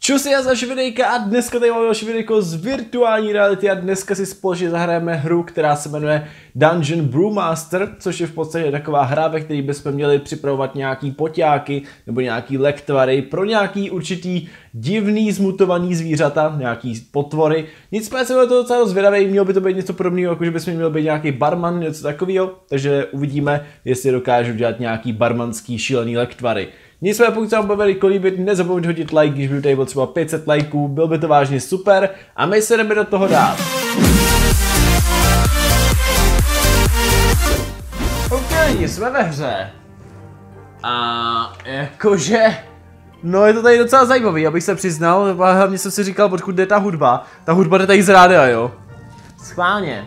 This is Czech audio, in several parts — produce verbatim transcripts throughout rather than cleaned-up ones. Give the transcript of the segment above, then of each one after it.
Čus, já za videjka a dneska tady máme další videjko z virtuální reality a dneska si společně zahrajeme hru, která se jmenuje Dungeon Brewmaster, což je v podstatě taková hra, ve které bychom měli připravovat nějaký poťáky nebo nějaký lektvary pro nějaký určitý divný zmutovaný zvířata, nějaký potvory. Nicméně jsem byl to docela zvědavý, mělo by to být něco podobného, jako že bychom měli být nějaký barman, něco takového, takže uvidíme, jestli dokážu dělat nějaký barmanský šílený lektvary. Nicméně pokud se vám bavili kolíbit, nezapomeňte hodit like, když by tady bylo třeba pět set lajků, byl by to vážně super a my se jdeme do toho dál. OK, jsme ve hře. A jakože, no je to tady docela zajímavý, abych se přiznal, a hlavně jsem si říkal, odkud jde ta hudba. Ta hudba jde tady z rádia, jo. Schválně.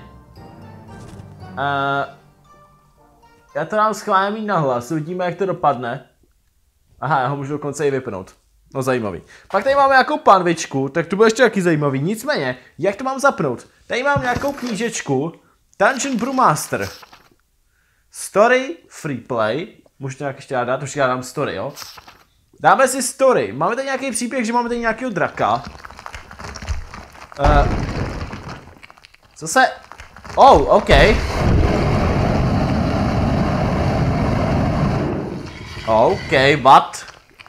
Uh, já to dám schválně mít nahlas, uvidíme, jak to dopadne. Aha, já ho můžu dokonce i vypnout. No zajímavý. Pak tady máme nějakou panvičku, tak to bude ještě taky zajímavý. Nicméně, jak to mám zapnout? Tady mám nějakou knížečku. Dungeon Brewmaster. Story, free play. Můžu to nějak ještě dát, už já dám story, jo? Dáme si story. Máme tady nějaký příběh, že máme tady nějakého draka. Uh, co se... Oh, OK. OK, but...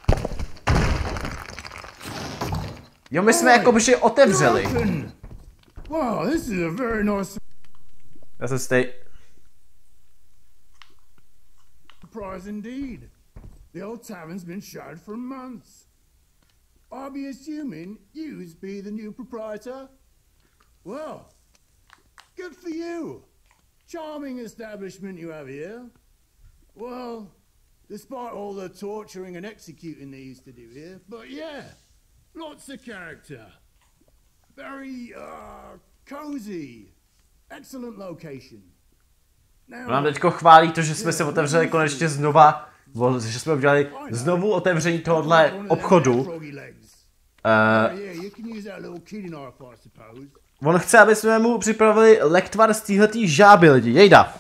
Jo, my jsme jako by otevřeli. Wow, this is a very nice Já jsem stej... surprise indeed. The old tavern's been shuttered for months. I'll be assuming you'd be the new proprietor? Well, good for you. Charming establishment you have here. Well, despite all the torturing and executing they used to do here, but yeah, lots of character. Very, uh, cozy. Excellent location. Now, nám teďko chválí to, že jsme se otevřeli konečně znova, že jsme udělali znovu otevření tohohle obchodu. Uh, on chce, aby jsme mu připravili lektvar z téhletý žáby, lidi, jejda.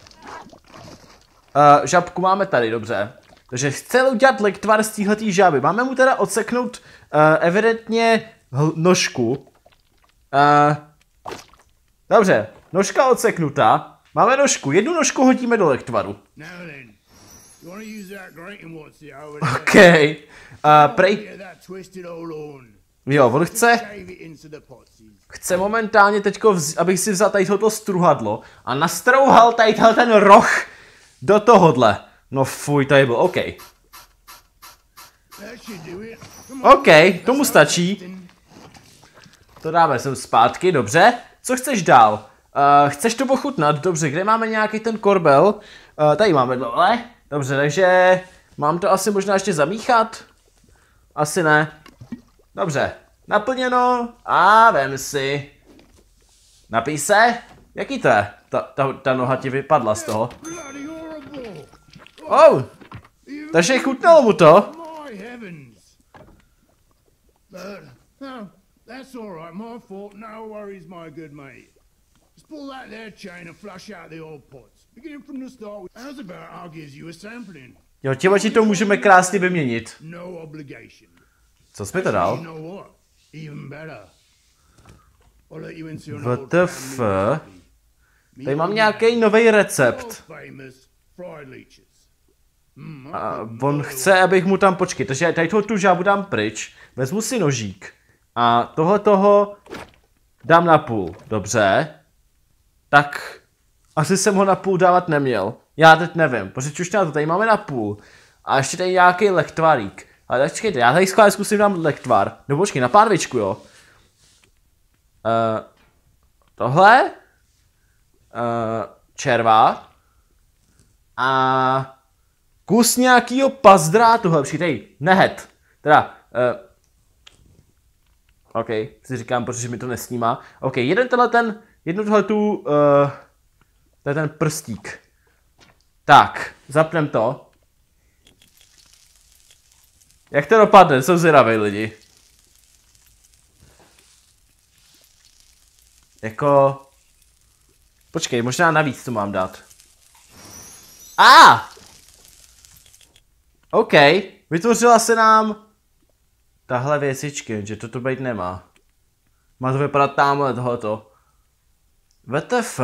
Uh, žabku máme tady, dobře. Takže chce udělat lektvar z téhletý žáby. Máme mu teda odseknout uh, evidentně nožku. Uh, dobře, nožka odseknutá. Máme nožku, jednu nožku hodíme do lektvaru. OK. Uh, prej... Jo, on chce... Chce momentálně teďko, vz... abych si vzal tady tohoto struhadlo a nastrouhal tady ten roh do tohodle. No fuj, tady byl, OK. OK, tomu stačí. To dáme sem zpátky, dobře. Co chceš dál? Uh, chceš to pochutnat? Dobře, kde máme nějaký ten korbel? Uh, tady máme dole. Dobře, takže mám to asi možná ještě zamíchat? Asi ne. Dobře, naplněno a vem si. Napij se. Jaký to je? Ta, ta, ta noha ti vypadla z toho. Oh, takže chutnalo mu to. Just pull that there chain and flush out the old pots. Beginning from the start. How's about I'll give you a sampling? Jo, těma ti to můžeme krásně vyměnit. No obligation. Co jsi mi to dal? W T F. Tady mám nějaký nový recept. A on chce, abych mu tam počkej, takže tady toho tu žábu dám pryč. Vezmu si nožík. A tohle toho dám na půl. Dobře. Tak asi jsem ho na půl dávat neměl. Já teď nevím, protože už to tady máme na půl. A ještě tady nějaký lektvarík. Ale tak čekejte, já tady skvěle zkusím dám lektvar. No počkej, na pánvičku, jo. Uh, tohle. Uh, červa. A kus nějakýho pazdrátu, hele, počkej, tady, nehet. Teda, uh, OK, si říkám, protože mi to nesnímá. OK, jeden tenhle ten, jednu tohle tu, uh, to je ten prstík. Tak, zapnem to. Jak to dopadne? Jsou zvědaví lidi. Jako... Počkej, možná navíc to mám dát. A! Ah! OK, vytvořila se nám tahle věcičky, že to tu být nemá. Má to vypadat tamhle tohoto. W T F.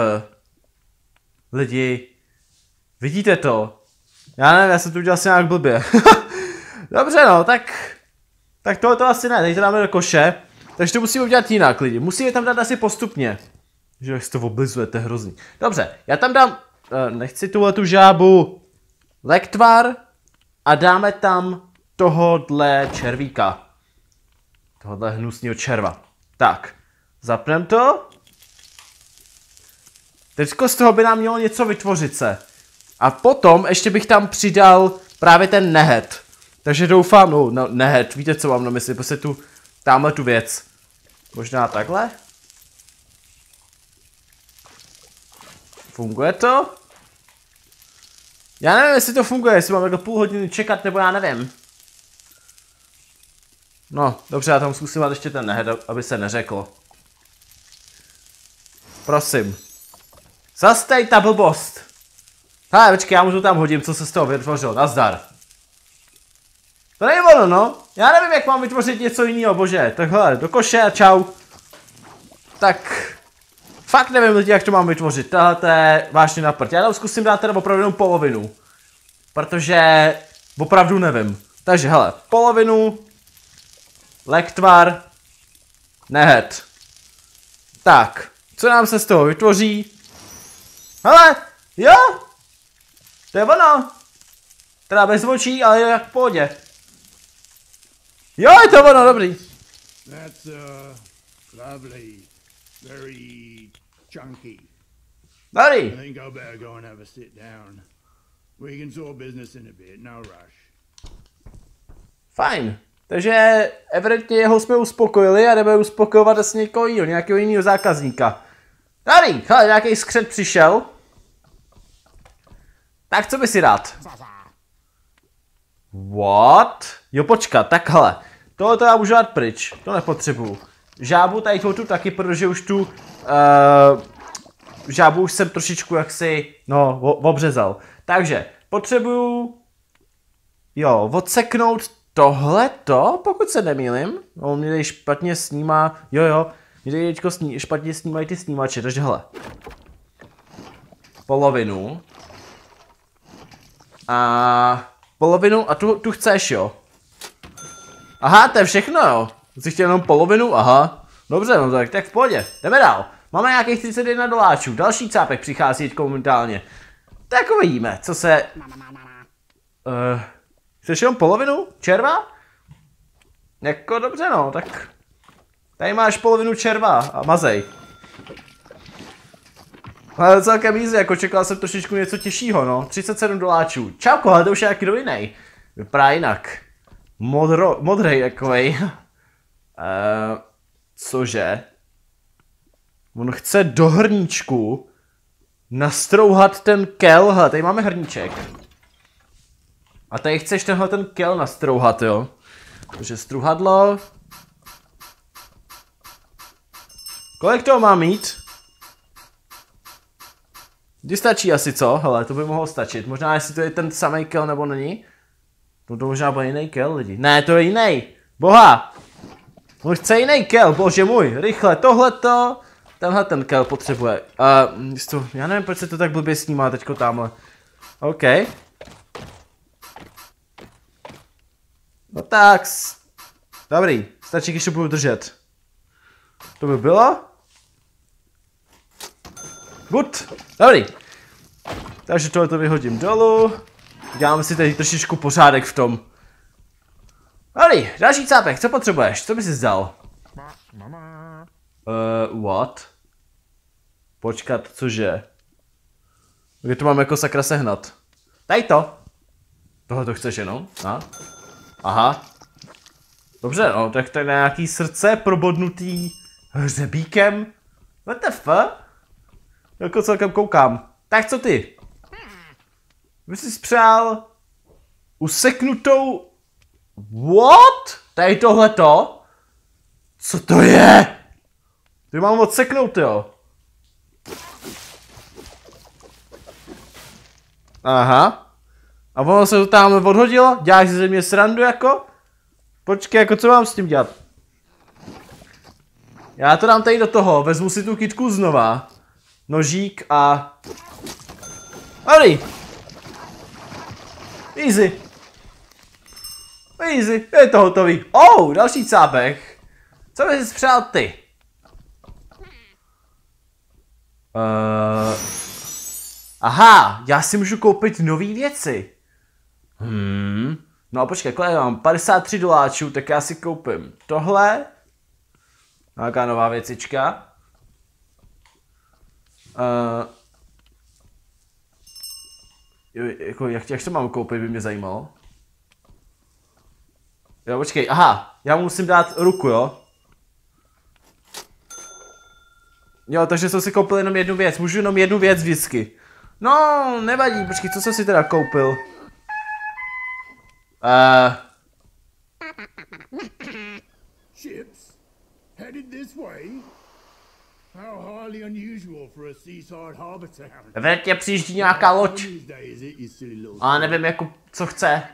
Lidi. Vidíte to? Já nevím, já jsem to udělal asi nějak blbě. Dobře no, tak... Tak tohle to asi ne, teď to dáme do koše. Takže to musíme udělat jinak, lidi. Musíme tam dát asi postupně. Že jak se to oblizuje, to je hrozný. Dobře, já tam dám... Uh, nechci tuhle tu žábu. Lektvar. A dáme tam tohodle červíka. Tohodle hnusného červa. Tak, zapneme to. Teďko z toho by nám mělo něco vytvořit se. A potom ještě bych tam přidal právě ten nehet. Takže doufám, no, no nehet, víte co mám na mysli, prostě tu, tamhle tu věc. Možná takhle? Funguje to? Já nevím, jestli to funguje, jestli mám takhle půl hodiny čekat, nebo já nevím. No, dobře, já tam zkusím dát ještě ten nehet, aby se neřeklo. Prosím. Zastej ta blbost. Hele, počkej, já mu to tam hodím, co se z toho vytvořilo, nazdar. To není ono, no. Já nevím, jak mám vytvořit něco jiného, bože. Tak hele, do koše a čau. Tak... Fakt nevím lidi, jak to mám vytvořit. Tohle to je vážně na prd. Já tam zkusím dát teda opravdu jenom polovinu. Protože... Opravdu nevím. Takže hele, polovinu... Lektvar... Nehet. Tak. Co nám se z toho vytvoří? Hele! Jo! To je ono! Teda bez očí, ale jak v pohodě. Jo, je to ono, dobrý. That's uh, lovely. Very chunky. Dobrý. I think I'll better go and have a sit down. We can sort business in a bit, no rush. Fajn. Takže evidentně jeho jsme uspokojili a jdeme uspokojovat asi někoho jiného, nějakého jiného zákazníka. Dobrý, hele, nějaký skřet přišel. Tak co by si rád? What? Jo, počkat, tak hele. Tohle to já můžu dát pryč, to nepotřebuju. Žábu tady tu taky, protože už tu... Uh, žábu už jsem trošičku jaksi, no, obřezal. Takže, potřebuju... Jo, odseknout tohleto, pokud se nemýlim. On mě tady špatně snímá, jo jo. Mě tady teďko sní, špatně snímají ty snímače, takže hele. Polovinu. A... Polovinu a tu, tu chceš, jo. Aha, to je všechno, jo. Jsi chtěl jenom polovinu, aha. Dobře, no tak, tak v pohodě. Jdeme dál. Máme nějakých třicet jedna doláčů. Další cápek přichází teď momentálně. Tak uvidíme, co se... Uh, chceš jenom polovinu? Červa? Jako dobře, no, tak... Tady máš polovinu červa a mazej. Ale celkem easy, jako čekal jsem trošičku něco těžšího, no. třicet sedm doláčů. Čauko, ale to už je nějaký do jinej. Vypadá jinak. Modro, modrej takovej. uh, cože? On chce do hrníčku nastrouhat ten kel. Hele, tady máme hrníček. A tady chceš tenhle ten kel nastrouhat, jo? Takže struhadlo. Kolik toho má mít? Kdy stačí asi, co? Hele, to by mohlo stačit. Možná jestli to je ten samý kel nebo není. No to možná byl jiný kel, lidi. Ne, to je jiný. Boha. On chce jiný kel, bože můj. Rychle, tohleto. Tenhle ten kel potřebuje. Uh, to, já nevím, proč se to tak blbě snímá teďko tamhle. OK. No tak. Dobrý. Stačí, když to budu držet. To by bylo? Good. Dobrý. Takže tohle to vyhodím dolů. Děláme si tady trošičku pořádek v tom. Dobrý, další cápek, co potřebuješ? Co bys si vzal? Uh, what? Počkat, cože? Kde to mám jako sakra sehnat? Tady to. Tohle to chceš jenom? A? Aha. Dobře, no, tak to je nějaký srdce probodnutý hřebíkem. What the fuck? Jako celkem koukám. Tak co ty? Vy jsi spřál useknutou... What? Tady tohleto? Co to je? Ty mám odseknout, jo. Aha. A ono se to tam odhodilo? Děláš si ze mě srandu jako? Počkej, jako co mám s tím dělat? Já to dám tady do toho, vezmu si tu kytku znova. Nožík a... Dobrý. Easy. Easy, je to hotový. Oh, další cápek. Co bys si přál ty? Uh... Aha, já si můžu koupit nové věci. Hmm. No a počkej, kolik mám? padesát tři doláčů, tak já si koupím tohle. Nějaká nová věcička. Uh... Jo, jako, jak, jak to mám koupit, by mě zajímalo. Jo, počkej, aha, já mu musím dát ruku, jo? Jo, takže jsem si koupil jenom jednu věc, můžu jenom jednu věc vždycky. No, nevadí, počkej, co jsem si teda koupil? Uh... Ships headed this way? How highly unusual for a seaside harbor town. Ve tě přijíždí nějaká loď. These days, it, you silly little A nevím, jako, co chce.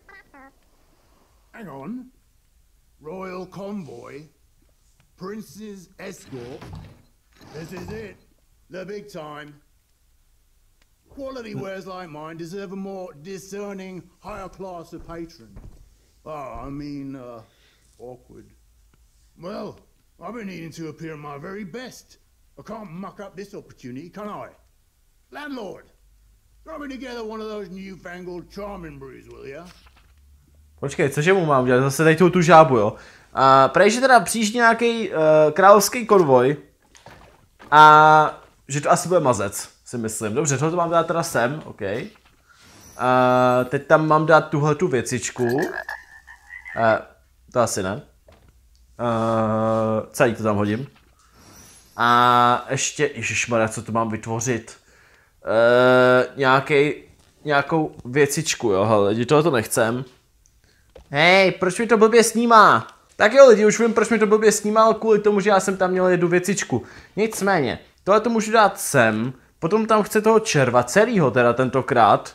Hang on. Royal convoy. Prince's escort. This is it. The big time. Quality wares like mine deserve a more discerning, higher class of patron. Oh, I mean, uh, awkward. Well, I've been needing to appear my very best. I can't muck up this opportunity, can I? Landlord, throw me together one of those newfangled charming brews, will ya? Počkej, cože mu mám dělat? Zase tady tu, tu žábu, jo? Uh, prej, že teda přijíždí nějaký uh, královský konvoj. A že to asi bude mazec, si myslím. Dobře, tohle mám dát teda sem, ok. Uh, teď tam mám dát tuhle tu věcičku. Uh, to asi ne. Uh, celý to tam hodím. A ještě, ježišmarja, co tu mám vytvořit? Uh, nějaký, nějakou věcičku, jo, hele, lidi, tohle to nechcem. Hej, proč mi to blbě snímá? Tak jo, lidi, už vím, proč mi to blbě snímal, kvůli tomu, že já jsem tam měl jednu věcičku. Nicméně, tohle to můžu dát sem, potom tam chce toho červa, celýho teda tentokrát.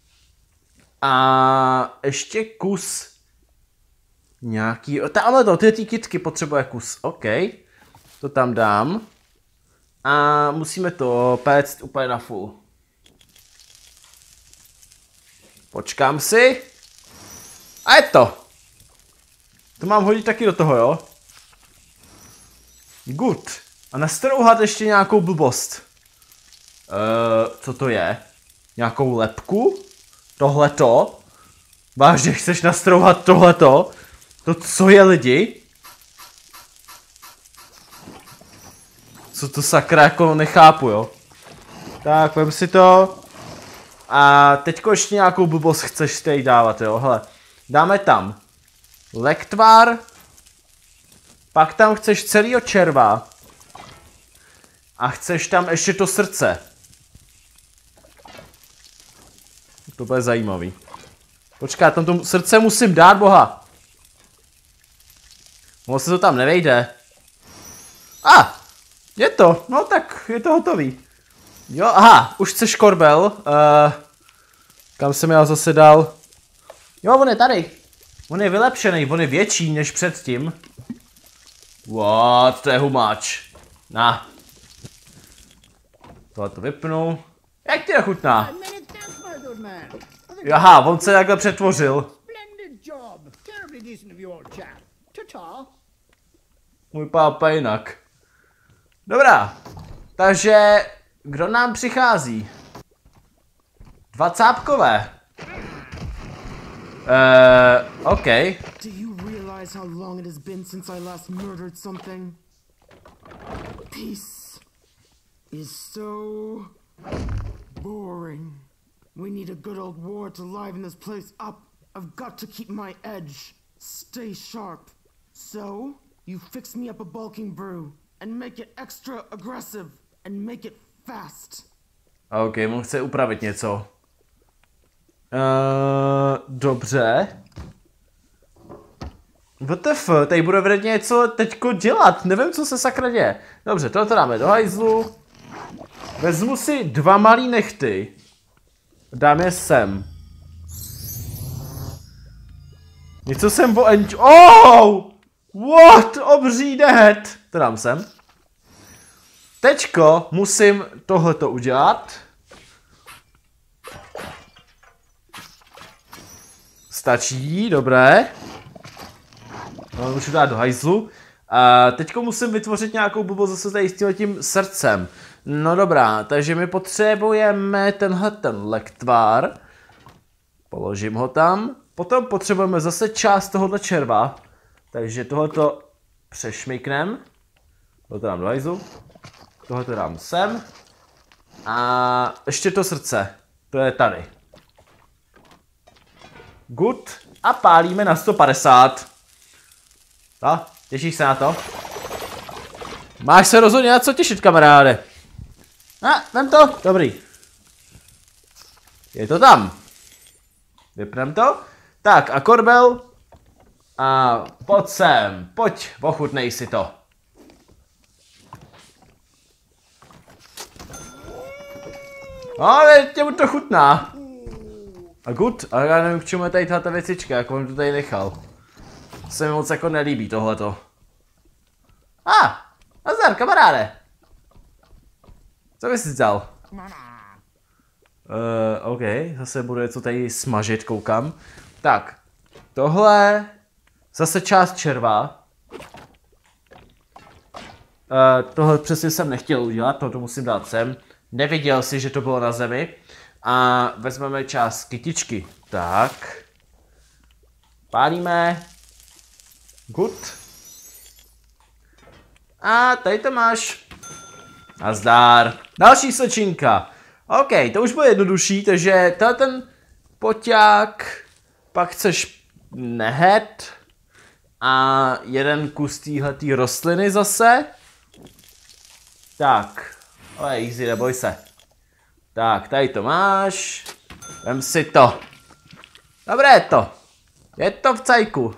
A ještě kus nějaký, tamhle to, ty ty kytky potřebuje kus, ok. To tam dám. A musíme to péct úplně na full. Počkám si. A je to. To mám hodit taky do toho, jo? Good. A nastrouhat ještě nějakou blbost. Uh, co to je? Nějakou lepku? Tohleto? Vážně chceš nastrouhat tohleto? To co je, lidi? Co to sakra, jako nechápu, jo? Tak, vem si to. A teďko ještě nějakou blbost chceš tady dávat, jo? Hele, dáme tam lektvar. Pak tam chceš celýho červa. A chceš tam ještě to srdce. To bude zajímavý. Počká, tam to srdce musím dát, boha. Ono se to tam nevejde. A, ah, je to, no tak je to hotový. Jo, aha, už chceš korbel. Uh, kam jsem já zase dal? Jo, on je tady. On je vylepšený, on je větší než předtím. What, to je humáč. Na. Tohle to vypnu. Jak ti nechutná? Aha, on se takhle přetvořil. Můj pápa jinak. Dobrá. Takže, kdo nám přichází? Dva cápkové. Uh, OK. Do you realize how long it has been since I last murdered something? Peace is so boring. We need a good old war to liven this place up. I've got to keep my edge. Stay sharp. So, you fix me up a bulking brew and make it extra aggressive and make it fast. OK, on chce upravit něco. Uh, dobře. W T F, tady bude vredně něco teďko dělat, nevím, co se sakra děje. Dobře, tohle dáme do hajzlu. Vezmu si dva malý nechty. Dám je sem. Něco jsem vo... Oh! What? Obří dead! To dám sem. Teďko musím tohleto udělat. Stačí, dobré. No, můžu dát do hajzlu. A teďko musím vytvořit nějakou blbost zase tady s tím srdcem. No dobrá, takže my potřebujeme tenhle ten lektvar. Položím ho tam. Potom potřebujeme zase část tohohle červa. Takže tohleto přešmyknem. Tohle dám do hajzlu. Tohle dám sem. A ještě to srdce. To je tady. Good. A pálíme na sto padesát. No, těšíš se na to? Máš se rozhodně na co těšit, kamaráde. A, vem to. Dobrý. Je to tam. Vypnem to. Tak a korbel. A pojď sem. Pojď, ochutnej si to. No, těmu to chutná. A good. A já nevím, k čemu je tady tato věcička, jak on to tady nechal. Se mi moc jako nelíbí tohleto. A, ah, nazdar, kamaráde. Co bys si vzal? Uh, OK, zase bude něco tady smažit, koukám. Tak, tohle, zase část červa. Uh, tohle přesně jsem nechtěl udělat, tohle musím dát sem. Neviděl si, že to bylo na zemi. A vezmeme část kytičky. Tak. Pálíme. Good. A tady to máš. Nazdar. Další slečinka. OK, to už bylo jednodušší, takže tenhle ten poťák. Pak chceš nehet. A jeden kus téhletý rostliny zase. Tak. Ale easy, neboj se. Tak, tady to máš. Vem si to. Dobré je to. Je to v cajku.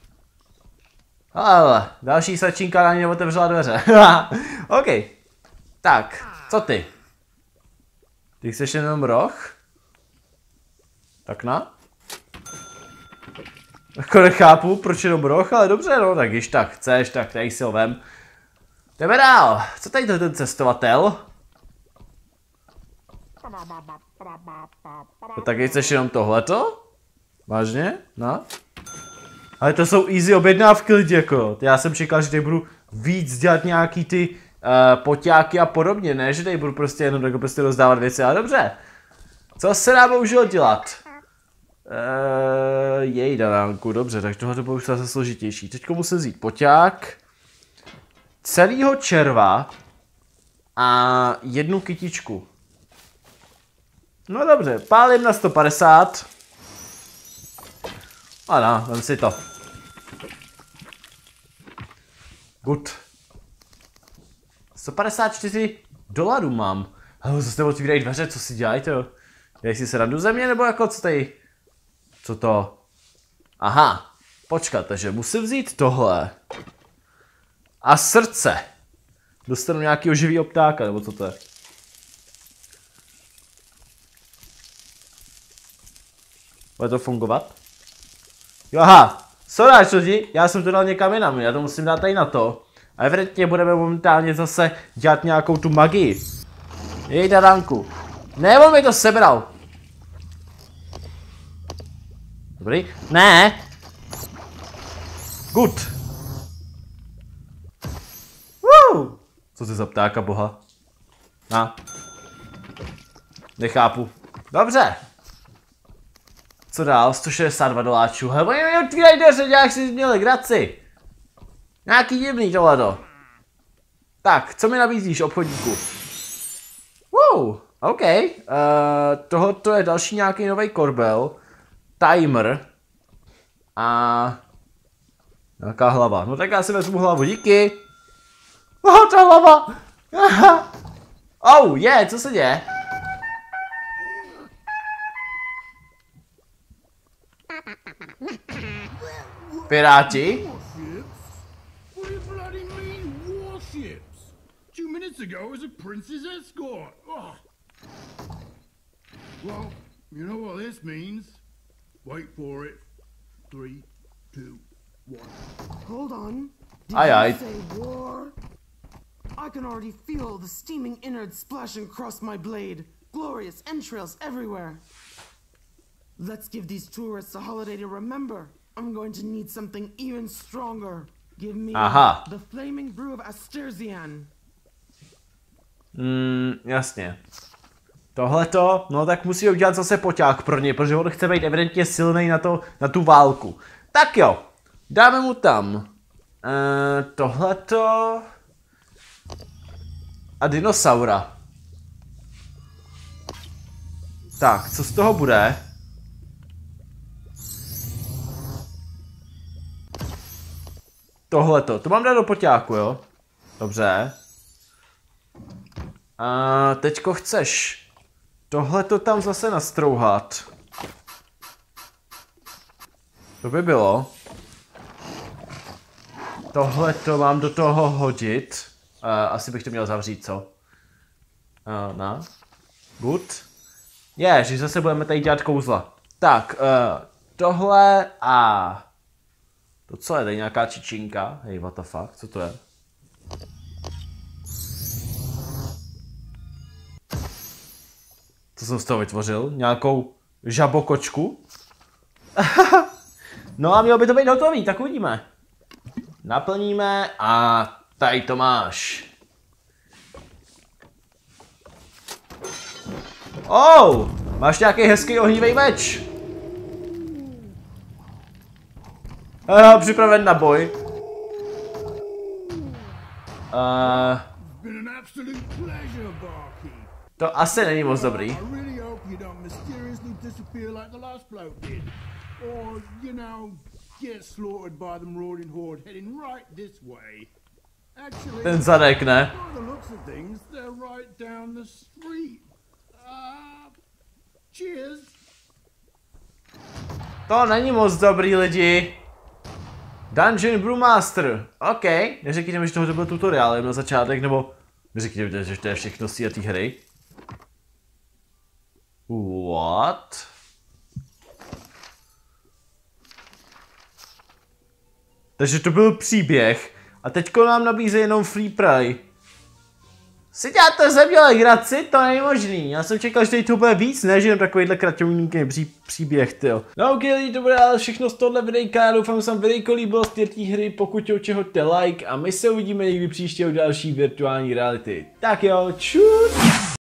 Ale, další slečinka na ní otevřela dveře. OK. Tak, co ty? Ty chceš jenom roh? Tak na? Jako nechápu, proč jenom roh, ale dobře, no, tak když tak chceš, tak tady si ho vem. Jdeme dál. Co tady to ten cestovatel? To taky chceš jenom tohleto? Vážně? No? Ale to jsou easy objednávky lidi, jako. Já jsem čekal, že tady budu víc dělat nějaký ty uh, poťáky a podobně, ne? Že tady budu prostě jenom jako prostě rozdávat věci, ale dobře. Co se dá bohužel dělat? Uh, jej danánku, dobře, tak tohle to bylo už zase složitější. Teďko musím vzít poťák, celýho červa a jednu kytičku. No dobře, pálím na sto padesát. Ano, vem si to. Good. sto padesát čtyři dolarů mám. Ale zase otvírají dveře, co si dělají to? Dělají si se randu země, nebo jako co tady? Co to? Aha, počkat, takže musím vzít tohle. A srdce. Dostanu nějakýho živýho ptáka, nebo co to je? Bude to fungovat? Jo, aha, sorry, lidi, já jsem to dal někam jinam, já to musím dát tady na to. A evidentně budeme momentálně zase dělat nějakou tu magii. Jej daránku. Ne, on mi to sebral. Dobrý? Ne. Good. Woo. Co to je za ptáka, boha? Na. Nechápu. Dobře. Co dál? sto šedesát dva doláčů. Hele, oni mi otvírají dveře, nějak si měli, graci. Nějaký divný tohleto. Tak, co mi nabízíš, obchodníku? Wow, OK. Uh, tohoto je další nějaký nový korbel. Timer. A... nějaká hlava. No tak já si vezmu hlavu, díky. Oh, ta hlava. Oh, je, yeah, co se děje? Piráti? What do you bloody mean, warships? Two minutes ago it was a prince's escort. Oh. Well, you know what this means. Wait for it. Three, two, one. Hold on. Did Aye, you aye. say war? I can already feel the steaming innards splashing across my blade. Glorious entrails everywhere. Let's give these tourists a holiday to remember. I'm going to need something even stronger. Give me Aha. the flaming brew of Asterzian. Mm, jasně. Tohleto, no tak musí udělat zase poťák pro něj, protože on chce být evidentně silný na, to, na tu válku. Tak jo, dáme mu tam. E, tohleto. A dinosaura. Tak, co z toho bude? Tohleto, to mám dát do poťáku, jo? Dobře. A teďko chceš tohleto tam zase nastrouhat. To by bylo. Tohleto mám do toho hodit. Uh, asi bych to měl zavřít, co? Uh, no. Good. Je, že zase budeme tady dělat kouzla. Tak, uh, tohle a... To co je, tady nějaká čičinka? Hej, what the fuck, co to je? Co jsem z toho vytvořil? Nějakou žabokočku? No a mělo by to být hotový, tak uvidíme. Naplníme a tady to máš. Oh, máš nějaký hezký ohnivý meč. Uh, připraven na boj. Uh, to asi není moc dobrý. Ten zadek, ne? To není moc dobrý, lidi. Dungeon Brewmaster. OK, neřekněte mi, že tohle byl tutoriál jen na začátek, nebo neřekněte mi, že to je všechno z té hry. What? Takže to byl příběh a teďko nám nabízí jenom free play. Si děláte ze mě legraci? To není možný. Já jsem čekal, že tady to bude víc, ne, že jen takovýhle kraťovníký pří, příběh, tyjo. No ok, lidi, to bude ale všechno z tohle videjka. Já doufám, že se vám videjko líbilo z té hry. Pokud jo, hoďte like a my se uvidíme někdy příště u další virtuální reality. Tak jo, čus!